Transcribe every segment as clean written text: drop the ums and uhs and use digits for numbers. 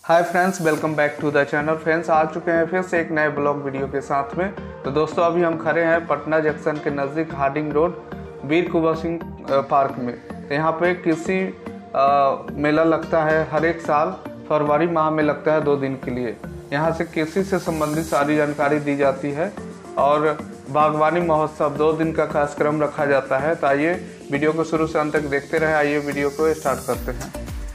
Hi friends, welcome back to the channel. Friends, आ चुके हैं फिर से एक नए ब्लॉग वीडियो के साथ में। तो दोस्तों, अभी हम खड़े हैं पटना जंक्शन के नज़दीक Harding road Veer Kunwar Singh park में। तो यहाँ पे कृषि मेला लगता है हर एक साल, फरवरी माह में लगता है 2 दिन के लिए। यहाँ से कृषि से संबंधित सारी जानकारी दी जाती है और बागवानी महोत्सव 2 दिन का कार्यक्रम रखा जाता है। तो आइए वीडियो को शुरू से अंत तक देखते रहे। आइए वीडियो को स्टार्ट करते हैं।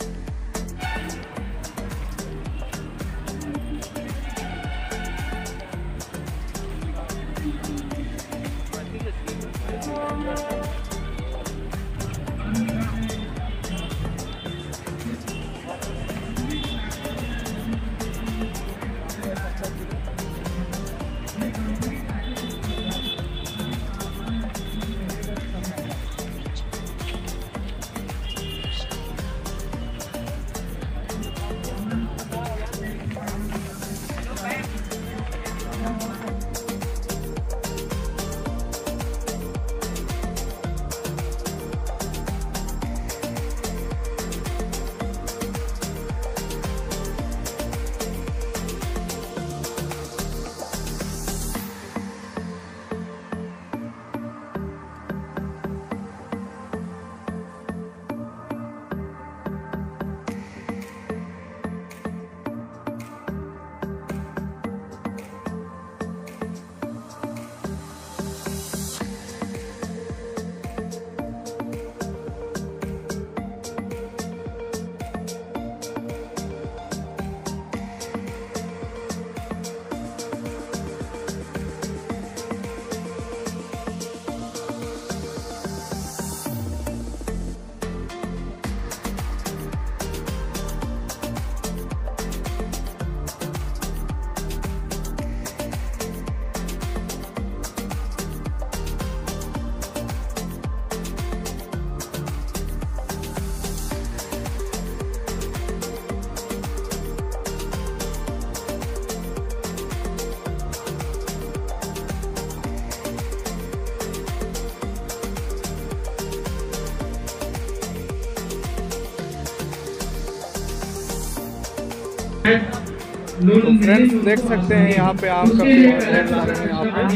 तो फ्रेंड्स, देख सकते हैं यहाँ पे आम का पेड़ है। यहाँ पे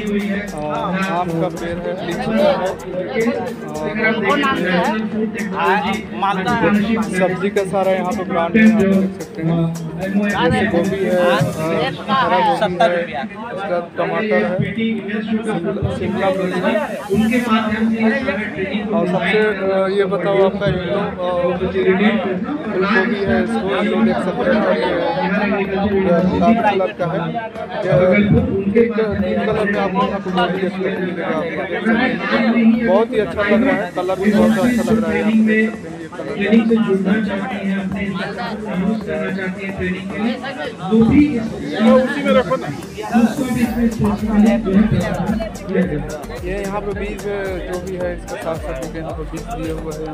आम का पेड़ है, लीची का है, सब्जी का सारा यहाँ पे प्लांट है। आप देख सकते हैं गोभी है, हरा गोभी है, उसका टमाटर है, शिमला मिर्च है। और सबसे ये बताओ आपका फूलगोभी है, इसको लोग देख सकते हैं। गुलाबी कलर का है, एक 3 कलर में आपको यहाँ पे देखने को मिलेगा। बहुत ही अच्छा लग रहा है, कलर भी बहुत अच्छा लग रहा है। आप देख सकते हैं ट्रेनिंग से जुड़ना चाहते हैं, अपने यूज करना चाहते हैं ट्रेनिंग के लिए, जो भी उसी में रखो ना। ये यहाँ पे बीज जो भी है इसका साथ साथ यहाँ पे बीज दिए हुए हैं।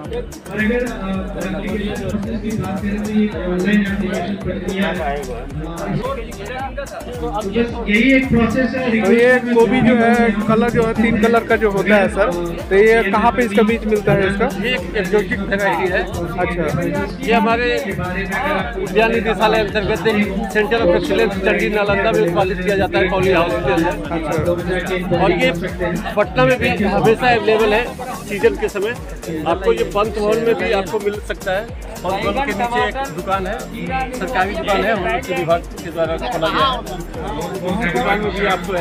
यही एक प्रोसेस है। तो ये गोभी जो है, कलर जो है 3 कलर का जो होता है सर, तो ये कहाँ पे इसका बीज मिलता है? इसका एक्जोटिक वैरायटी है। अच्छा, ये हमारे उद्यान निदेशालय अंतर्गत centre of excellence Chandi Nalanda में उत्पादित किया जाता है, कॉली हाउस के अंदर। अच्छा। और ये पटना में भी हमेशा अवेलेबल है सीजन के समय। आपको ये पंत भवन में भी आपको मिल सकता है। पंत भवन के नीचे एक दुकान है, सरकारी दुकान है, हमारे विभाग के द्वारा खोला गया है। दुकान में भी आपको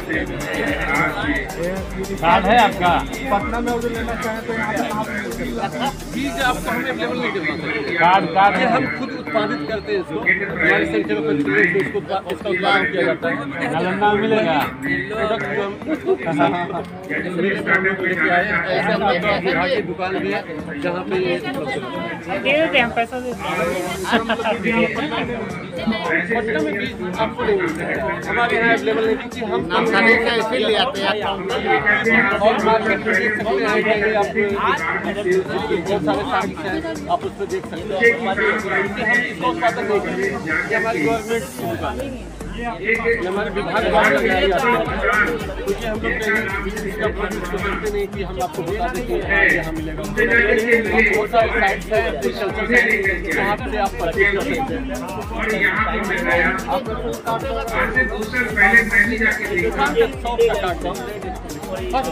कार्ड है आपका। पटना में अगर लेना चाहें तो यहाँ पे कहाँ पे मिल सकता है? बीज आपको हम अवेलेबल नहीं करवा सकते। कार्ड है, हम खुद उत्पादित करते हैं इसको। हमारे सेंटर में इसका उत्पादन किया जाता है। नालंदा में मिलेगा प्रोडक्ट जो हम विभाग की दुकान भी है, जहाँ पे पैसा देते हैं। पटना में बीज आपको नहीं मिलता है, हमारे यहाँ अवेलेबल नहीं, क्योंकि हम ऐसे ले आते हैं। और मार्केट में देख सकते हैं कि आप बहुत सारे साइट्स हैं, आप उस पर देख सकते हैं। हम इसका उत्पादन नहीं करते, ये हमारी गवर्नमेंट की दुकान है। ये हमारे विभाग द्वारा लगाई जाती है, क्योंकि हम लोग कहीं इसका प्रोड्यूस तो करते नहीं कि हम आपको बता दें कि हाँ यहाँ मिलेगा। बहुत सारे साइट्स हैं, एग्रीकल्चर साइट, वहाँ से आप परचेज कर सकते हैं। शॉप का कार्ड फर्स्ट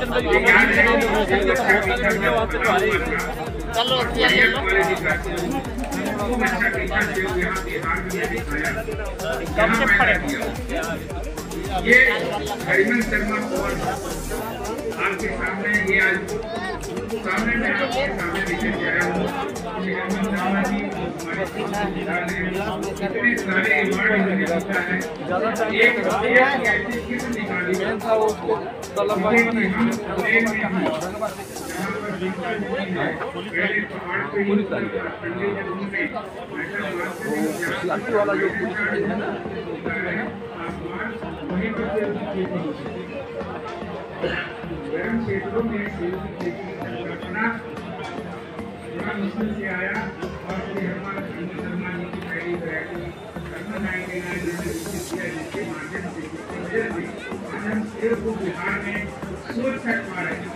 ये हरिवंश शर्मा आपके सामने ये आज सामने में आपके सामने लेकर के आया हूँ। हरिवंश शर्मा जी इतने सारे अवार्ड मिलता है, एक ऐसी किस्म निकाली वाला जो क्षेत्रों में मुश्किल से आया और हमारा शर्मा जी की पहली वैरायटी जिसके माध्यम से आज हम सेब को बिहार में सोच तक पा रहे हैं।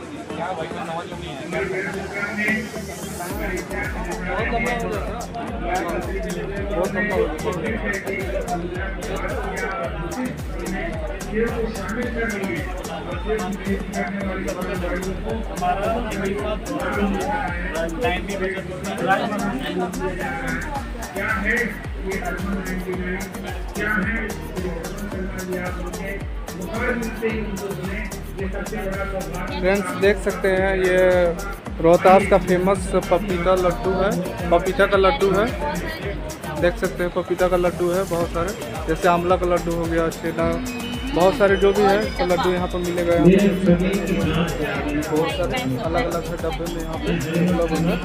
शामिल कर रही है क्या है ये अर्बन 99, क्या है फ्रेंड्स देख सकते हैं ये रोहतास का फेमस पपीता लड्डू है, पपीता का लड्डू है। देख सकते हैं पपीता का लड्डू है, बहुत सारे, जैसे आंवला का लड्डू हो गया, छेना, बहुत सारे जो भी है तो लड्डू यहाँ पर मिलेगा। बहुत सारे अलग अलग डब्बे में यहाँ पे उपलब्ध है।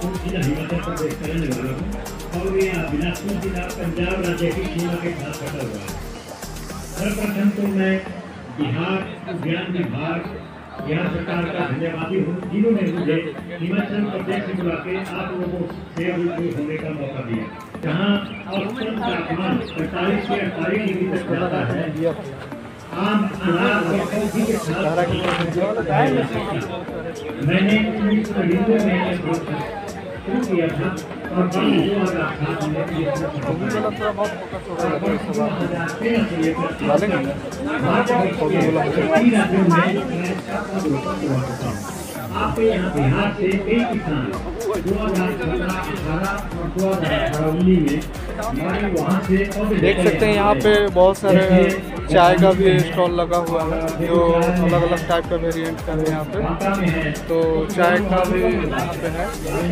सर्वप्रथम तो मैं बिहार ज्ञान विभाग बिहार सरकार का धन्यवादी हूँ, जिन्होंने मुझे हिमाचल प्रदेश से बुला के आप लोगों से रूबरू होने का मौका दिया, जहाँ औसतन तापमान 45 से 48 डिग्री तक जाता है। आम अनार और कॉफी के साथ मैंने 1999 में शुरू किया था और 2007 में आपके यहाँ बिहार से कई किसान 2017-18 में हमारे वहाँ से देख सकते हैं यहाँ पे बहुत सारे चाय का भी स्टॉल लगा हुआ है, जो अलग अलग टाइप का वेरिएंट का है यहाँ पे। तो चाय का भी यहाँ पे है,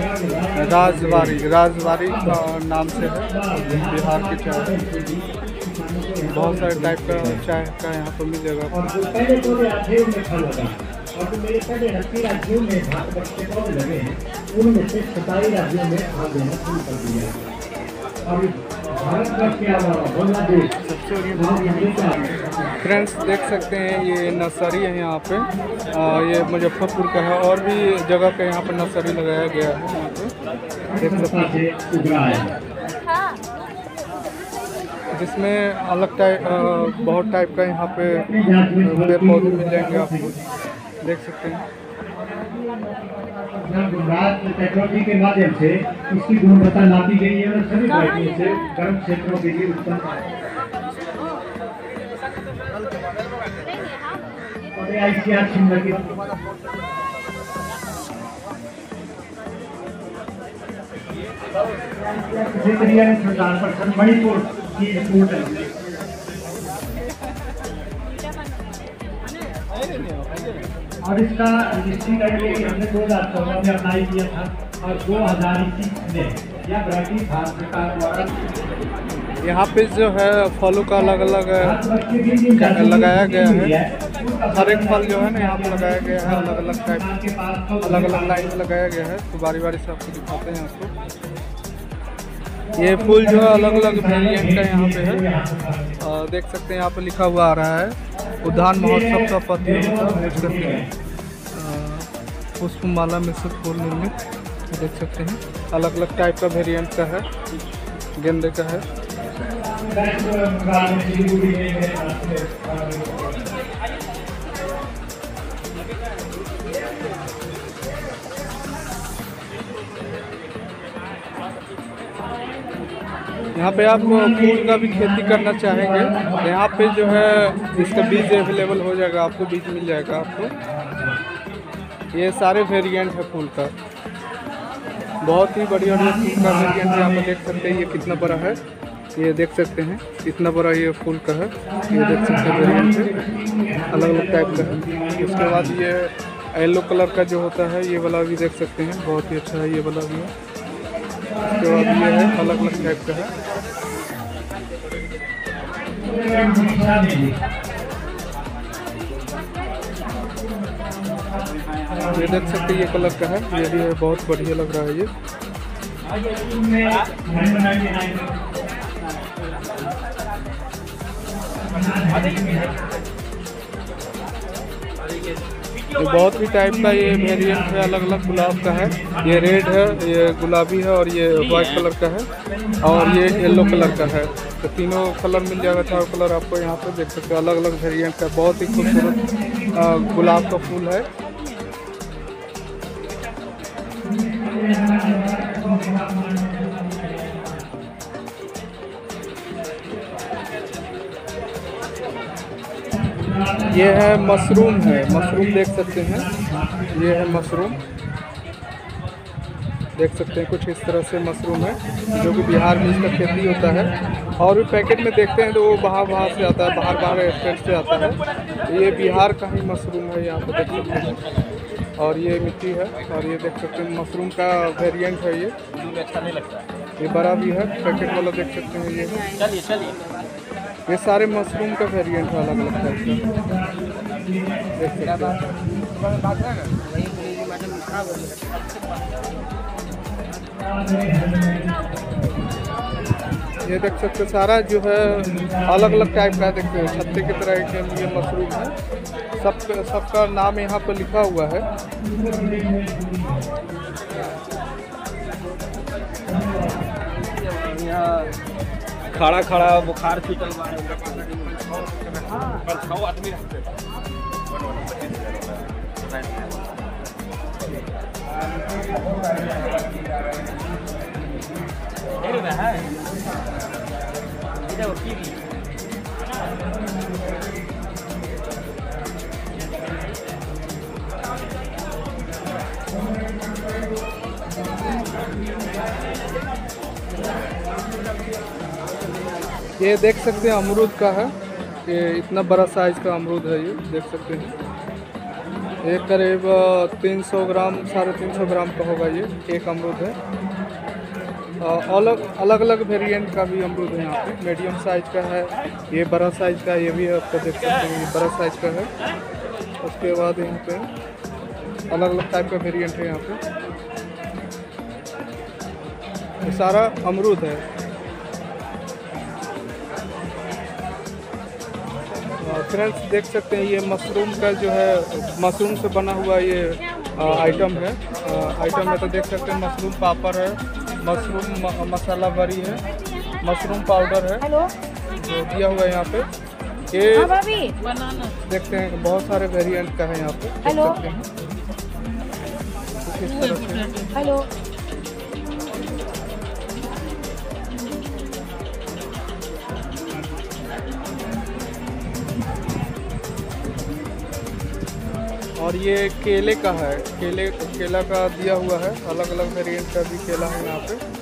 राजवारी का नाम से है बिहार की चाय। बहुत सारे टाइप का चाय का यहाँ पर मिलेगा। और जो मेरे पहले 80 राज्यों में बच्चे पौधे लगे हैं, उनमें से 27 राज्यों में भाग लेना शुरू कर दिया है। और भारतवर्ष के अलावा बांग्लादेश फ्रेंड्स देख सकते हैं ये नर्सरी है यहाँ पे, ये मुजफ्फरपुर का है, और भी जगह का यहाँ पे नर्सरी लगाया गया है। यहाँ पे देख सकते हैं जिसमें अलग टाइप बहुत टाइप का यहाँ पे पेड़ पौधे मिल जाएंगे आपको। देख सकते हैं टेक्नोलॉजी के माध्यम से इसकी गुणवत्ता नापी गई है और सभी वैरायटियों से गर्म क्षेत्रों के लिए उत्तम मणिपुर की रिपोर्ट है। और इसका रजिस्ट्री करने के लिए हमने 2014 में अप्लाई किया था और 2021 में यह वैरायटी भारत सरकार द्वारा यहाँ पे जो है फलों का अलग अलग लगाया गया है। हर एक फल जो है ना यहाँ पे लगाया गया है, अलग अलग टाइप, अलग अलग लाइन में लगाया गया है। तो बारी बारी से आपको दिखाते हैं आपको। ये फूल जो है अलग अलग वेरिएंट का यहाँ पे है। देख सकते हैं यहाँ पे लिखा हुआ आ रहा है उद्यान महोत्सव का प्रतियोगिता पुष्पमाला में से फूल निर्मित। देख सकते हैं अलग अलग टाइप का वेरिएंट का है, गेंदे का है। यहाँ पे आप फूल का भी खेती करना चाहेंगे, यहाँ पे जो है इसका बीज अवेलेबल हो जाएगा, आपको बीज मिल जाएगा आपको। ये सारे वेरिएंट है फूल का, बहुत ही बढ़िया फूल का वेरिएंट है। यहाँ पर देख सकते हैं ये कितना बड़ा है, ये देख सकते हैं इतना बड़ा ये फूल का है, ये देख सकते हैं वेरिएंट है, अलग अलग टाइप का है। उसके बाद ये येलो कलर का जो होता है ये वाला भी देख सकते हैं, बहुत ही अच्छा है ये वाला भी है। उसके बाद ये है अलग अलग टाइप का है, ये देख सकते हैं ये कलर का है, ये भी है बहुत बढ़िया लग रहा है ये। ये बहुत ही टाइप का ये वेरिएंट है, अलग अलग गुलाब का है। ये रेड है, ये गुलाबी है और ये वाइट कलर का है और ये येलो कलर का है। तो तीनों कलर मिल जाएगा, चारों कलर आपको यहाँ पे देख सकते हो, अलग अलग वेरिएंट का बहुत ही खूबसूरत गुलाब का फूल है। ये है मशरूम है, मशरूम देख सकते हैं, ये है मशरूम देख सकते हैं, कुछ इस तरह से मशरूम है जो कि बिहार में इसका खेती होता है। और भी पैकेट में देखते हैं तो वो बाहर से आता है, बाहर स्टेट से आता है। ये बिहार का ही मशरूम है, यहाँ पर देख सकते हैं। और ये मिट्टी है और ये देख सकते हैं मशरूम का वेरिएंट है, ये अच्छा नहीं लगता है, ये बड़ा भी है, पैकेट वाला देख सकते हैं। ये ये सारे मशरूम का वेरिएंट है, अलग अलग टाइप का देख सकते हैं। ये देख सकते सारा जो है अलग अलग टाइप का देखते हैं, छत्ते की तरह के ये मशरूम है। सबका नाम यहाँ पर लिखा हुआ है। खड़ा खड़ा बुखार छूटल ये देख सकते हैं अमरूद का है, ये इतना बड़ा साइज का अमरूद है, ये देख सकते हैं। ये करीब 300 ग्राम 350 ग्राम का होगा ये एक अमरूद है। अलग अलग वेरिएंट का भी अमरूद है यहाँ पे, मीडियम साइज का है, ये बड़ा साइज का, ये भी आपको देख सकते हैं ये बड़ा साइज का है। उसके बाद यहाँ पे अलग अलग टाइप का वेरिएंट है यहाँ पे, ये सारा अमरूद है। फ्रेंड्स देख सकते हैं ये मशरूम का जो है, मशरूम से बना हुआ ये आइटम है। आइटम में तो देख सकते हैं मशरूम पापड़ है, मशरूम मसाला बरी है, मशरूम पाउडर है जो दिया हुआ है यहाँ पे। ये देखते हैं बहुत सारे वेरिएंट का है यहाँ पे, देख सकते हैं किस तरह से। और ये केले का है, केला का दिया हुआ है, अलग अलग वेरिएंट का भी केला है यहाँ पे।